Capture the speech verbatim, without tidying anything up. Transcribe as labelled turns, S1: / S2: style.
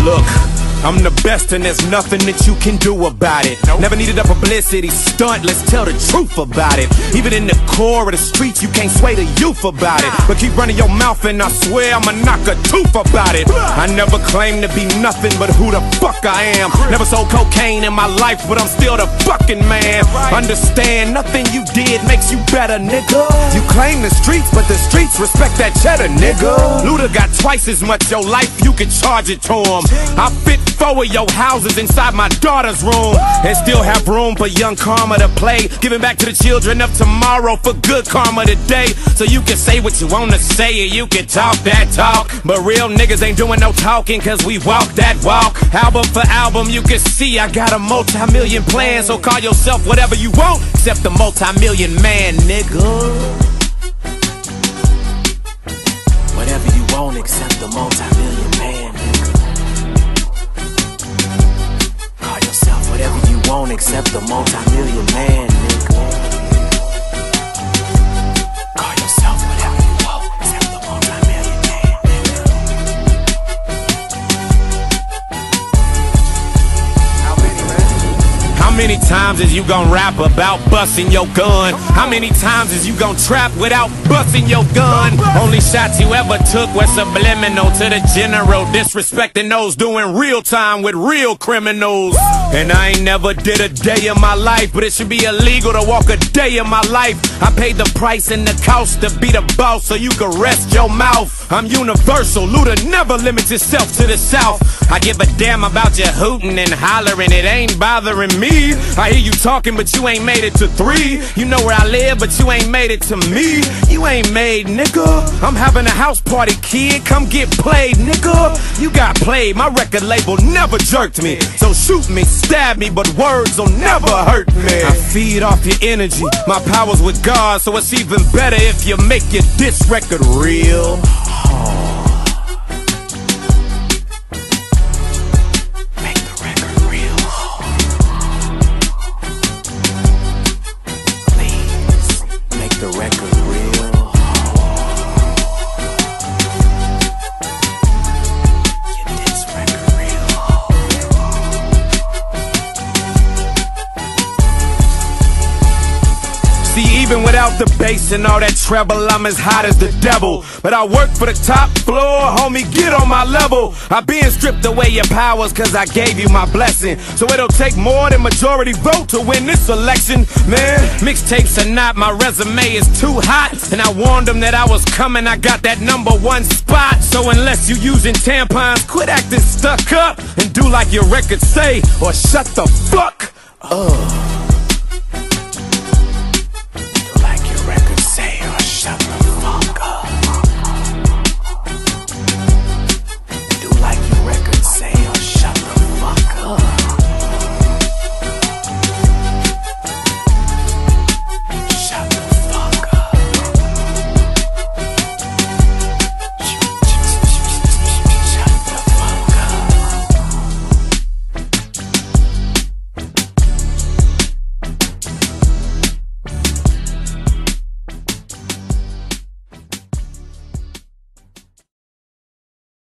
S1: Look, I'm the best and there's nothing that you can do about it. Nope. Never needed a publicity stunt, let's tell the truth about it. Even in the core of the streets, you can't sway the youth about it. But keep running your mouth and I swear I'ma knock a tooth about it. I never claimed to be nothing but who the fuck I am. Never sold cocaine in my life, but I'm still the fucking man. Understand, nothing you did makes you better, nigga. You claim the streets, but the streets respect that cheddar, nigga. Luda got twice as much your life, you can charge it to him. I fit four of your houses inside my daughter's room, and still have room for young karma to play, giving back to the children of tomorrow for good karma today. So you can say what you wanna say and you can talk that talk, but real niggas ain't doing no talking, cause we walk that walk. Album for album you can see I got a multi-million plan, so call yourself whatever you want except the multi-million man, nigga. Whatever you want except the multi-million man, nigga. Call yourself whatever you want except the multi-million man, nigga. Call yourself whatever you want except the multi-million man, nigga. How many, man? How many times is you gon' rap about busting your gun? How many times is you gon' trap without busting your gun? Only shots you ever took were subliminal to the general, disrespecting those doing real time with real criminals. And I ain't never did a day of my life, but it should be illegal to walk a day of my life. I paid the price and the cost to be the boss, so you can rest your mouth. I'm universal, Luda never limits itself to the South. I give a damn about your hooting and hollering, it ain't bothering me. I hear you talking, but you ain't made it to three. You know where I live, but you ain't made it to me. You ain't made, nigga. I'm having a house party, kid, come get played, nigga. You got played, my record label never jerked me. So shoot me, stab me, but words will never hurt me. I feed off your energy, my power's with God, so it's even better if you make your diss record real. Make the record real. Please, make the record real. Get this record real. See, even without the bass and all that treble, I'm as hot as the devil. But I work for the top floor, homie, get on my level. I been stripped away your powers cause I gave you my blessing. So it'll take more than majority vote to win this election. Man, mixtapes are not, my resume is too hot. And I warned them that I was coming, I got that number one spot. So unless you using tampons, quit acting stuck up and do like your records say, or shut the fuck up.